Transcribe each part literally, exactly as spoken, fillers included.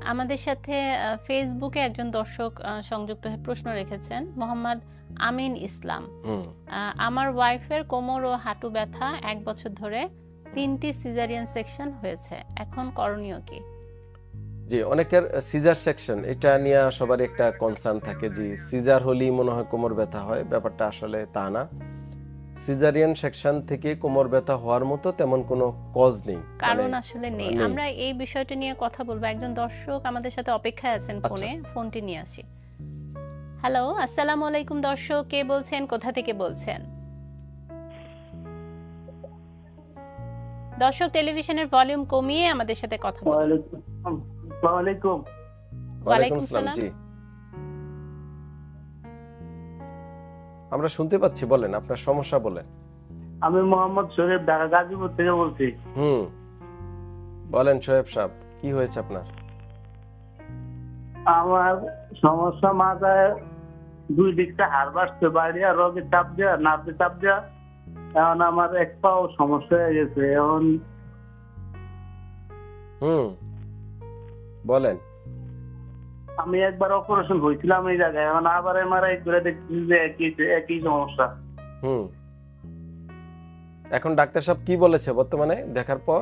আমাদের সাথে ফেসবুকে একজন দর্শক সংযুক্ত হয়ে প্রশ্ন রেখেছেন, মোহাম্মদ আমিন ইসলাম। আমার ওয়াইফের কোমর ও হাঁটু ব্যথা এক বছর ধরে, তিনটি সিজারিয়ান সেকশন হয়েছে, এখন করণীয় কি? জি, অনেকের সিজার সেকশন এটা নিয়ে সবার একটা কনসার্ন থাকে যে সিজার হলেই মনে হয় কোমর ব্যথা হয়। ব্যাপারটা আসলে তা না। সিজারিয়ান সেকশন থেকে কোমর ব্যথা হওয়ার মতো তেমন কোনো কজ নেই, কারণ আসলে নেই। আমরা এই বিষয়টা নিয়ে কথা বলবো। একজন দর্শক আমাদের সাথে অপেক্ষায় আছেন ফোনে, ফোনটি নিয়ে আসি। হ্যালো, আসসালামু আলাইকুম দর্শক, কে বলছেন, কোথা থেকে বলছেন? দর্শক টেলিভিশনের ভলিউম কমিয়ে আমাদের সাথে কথা বলুন। আসসালামু আলাইকুম। ওয়ালাইকুম আসসালাম। জি, আমরা শুনতে পাচ্ছি, বলেন আপনার সমস্যা বলেন। আমি মোহাম্মদ শরীফ, ঢাকা গাজীপুর থেকে বলছি। হুম, বলেন শোয়েব সাহেব, কি হয়েছে আপনার? আমার সমস্যা মাথায় দুই দিকটা হাড় বাড়ছে, বাড়িয়া রোগে চাপ দেওয়া, নার্ভে চাপ দেওয়া। এখন আমার এক পাও সমস্যা হয়ে গেছে। এখন হুম, বলেন। আমি একবার অপারেশন হয়েছিলাম এই জায়গায়, এখন আবার এমআরআই করে দেখছি যে একই একই সমস্যা। হুম, এখন ডাক্তার সাহেব কি বলেছে বর্তমানে দেখার পর?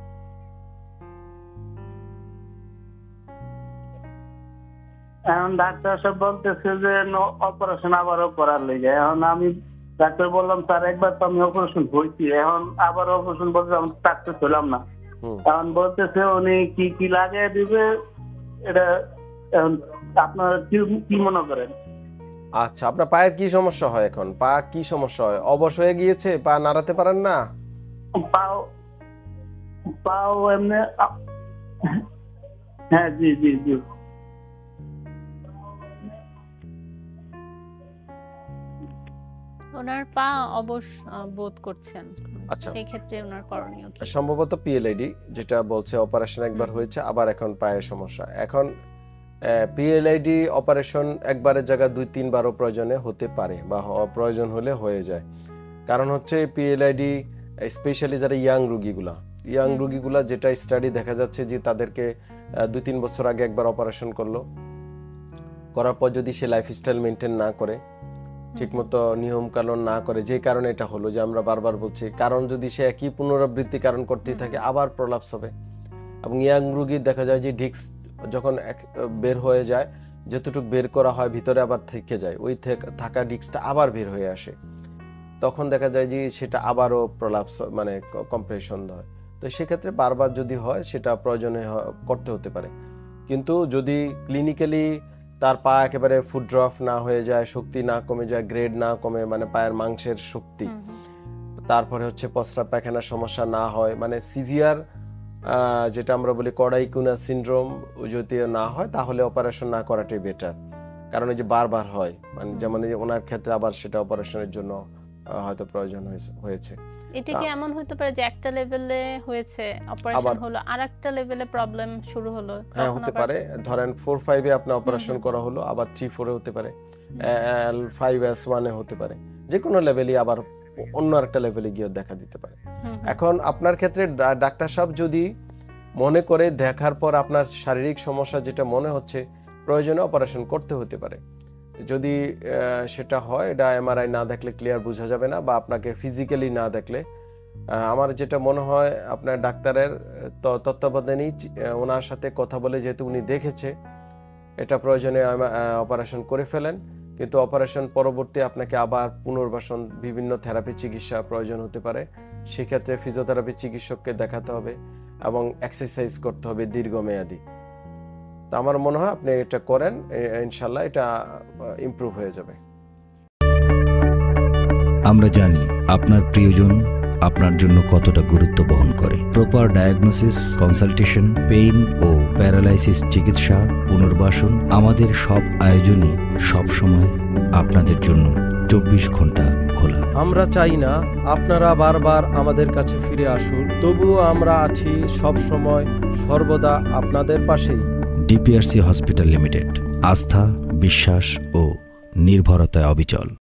এখন ডাক্তার সাহেব বলতেছে যে অপারেশন আবারও করার লেগে। এখন আমি ডাক্তার বললাম, স্যার একবার তো আমি অপারেশন হয়েছি, এখন আবার অপারেশন বলতে আমি সাকসেস হলাম না। এখন বলতেছে উনি কি কি লাগিয়ে দিবে, এটা এখন আপনারা কি মনে করেন? আচ্ছা, আপনার পায়ের কি সমস্যা হয় এখন? পা কি সমস্যা হয়? অবশ হয়ে গিয়েছে, পা নাড়াতে পারেন না? পাও পাও এমনি, হ্যাঁ জি জি জি। ওনার পা অবশ বোধ করছেন, আচ্ছা, সেই ক্ষেত্রে ওনার করণীয় কি? সম্ভবত পিএলআইডি যেটা বলছে, অপারেশন একবার হয়েছে, আবার এখন পায়ের সমস্যা। এখন পিএলআইডি অপারেশন একবারের জায়গায় দুই তিনবারও প্রয়োজনে হতে পারে, বা প্রয়োজন হলে হয়ে যায়। কারণ হচ্ছে পিএলআইডি স্পেশালি যারা ইয়াং রোগীগুলা ইয়াং রোগীগুলা যেটা স্টাডি দেখা যাচ্ছে যে তাদেরকে দুই তিন বছর আগে একবার অপারেশন করলো, করার পর যদি সে লাইফস্টাইল মেনটেন না করে, ঠিকমতো নিয়ম কানুন না করে, যে কারণে এটা হলো যে আমরা বারবার বলছি, কারণ যদি সে একই পুনরাবৃত্তি কারণ করতেই থাকে আবার প্রলাপস হবে। এবং ইয়াং রোগীর দেখা যায় যে ডিস্ক যখন বের হয়ে যায়, যতটুকু বের করা হয় ভিতরে আবার থেকে যায়, ওই থাকা ডিস্কটা আবার বের হয়ে আসে, তখন দেখা যায় যে সেটা আবারও প্রলাপস মানে কম্প্রেশন হয়। তো সেক্ষেত্রে বারবার যদি হয় সেটা প্রয়োজনে করতে হতে পারে। কিন্তু যদি ক্লিনিক্যালি তার পা একেবারে ফুট ড্রপ না হয়ে যায়, শক্তি না কমে যায়, গ্রেড না কমে, মানে পায়ের মাংসের শক্তি, তারপরে হচ্ছে প্রস্রাব পায়খানার সমস্যা না হয়, মানে সিভিয়ার যেটা আমরা বলি কডাইকুনা সিনড্রোম যদি না হয়, তাহলে অপারেশন না করাটাই বেটার। কারণ এই যে বারবার হয়, মানে যেমন ওনার ক্ষেত্রে আবার সেটা অপারেশনের জন্য হয়তো প্রয়োজন হয়েছে। এটা কি এমন হতে পারে যে একটা লেভেলে হয়েছে অপারেশন হলো, আরেকটা লেভেলে প্রবলেম শুরু হলো? হ্যাঁ, হতে পারে। ধরেন ফোর ফাইভ এ আপনার অপারেশন করা হলো, আবার থ্রি ফোর এ হতে পারে, এল ফাইভ এস ওয়ান এ হতে পারে, যে কোনো লেভেলই আবার অন্য একটা লেভেলে গিয়ে দেখা দিতে পারে। এখন আপনার ক্ষেত্রে ডাক্তার সাহেব যদি মনে করে দেখার পর আপনার শারীরিক সমস্যা যেটা মনে হচ্ছে, প্রয়োজনে অপারেশন করতে হতে পারে। যদি সেটা হয়, এটা এমআরআই না দেখলে ক্লিয়ার বোঝা যাবে না, বা আপনাকে ফিজিক্যালি না দেখলে, আমার যেটা মনে হয় আপনার ডাক্তারের তত্ত্বাবধানেই ওনার সাথে কথা বলে, যেহেতু উনি দেখেছে, এটা প্রয়োজনে অপারেশন করে ফেলেন। কিন্তু অপারেশন পরবর্তী আপনাকে আবার পুনর্বাসন, বিভিন্ন থেরাপি চিকিৎসা প্রয়োজন হতে পারে। সেক্ষেত্রে ফিজিওথেরাপি চিকিৎসককে দেখাতে হবে এবং এক্সারসাইজ করতে হবে দীর্ঘমেয়াদী। তা আমার মনে হয় আপনি এটা করেন, ইনশাল্লাহ এটা ইমপ্রুভ হয়ে যাবে। আমরা জানি আপনার প্রিয়জন আপনার জন্য কতটা গুরুত্ব বহন করে। প্রপার ডায়াগনোসিস, কনসালটেশন, পেইন ও প্যারালাইসিস চিকিৎসা, পুনর্বাসন, আমাদের সব আয়োজনই সবসময় আপনাদের জন্য চব্বিশ ঘন্টা খোলা। আমরা চাই না আপনারা বারবার আমাদের কাছে ফিরে আসুন, তবুও আমরা আছি সব সময় সর্বদা আপনাদের পাশেই। ডিপিআরসি হসপিটাল লিমিটেড, আস্থা, বিশ্বাস ও নির্ভরতায় অবিচল।